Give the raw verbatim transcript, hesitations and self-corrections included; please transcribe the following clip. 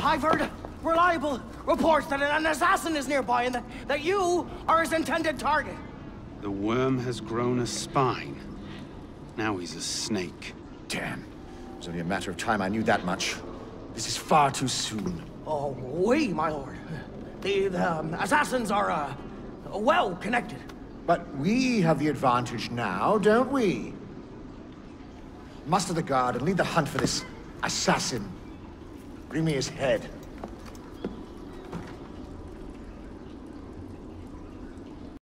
I've heard reliable reports that an assassin is nearby and that, that you are his intended target. The worm has grown a spine. Now he's a snake. Damn. It was only a matter of time I knew that much. This is far too soon. Oh, oui, my lord. The, the um, assassins are, uh, well connected. But we have the advantage now, don't we? Muster the guard and lead the hunt for this assassin. Bring me his head.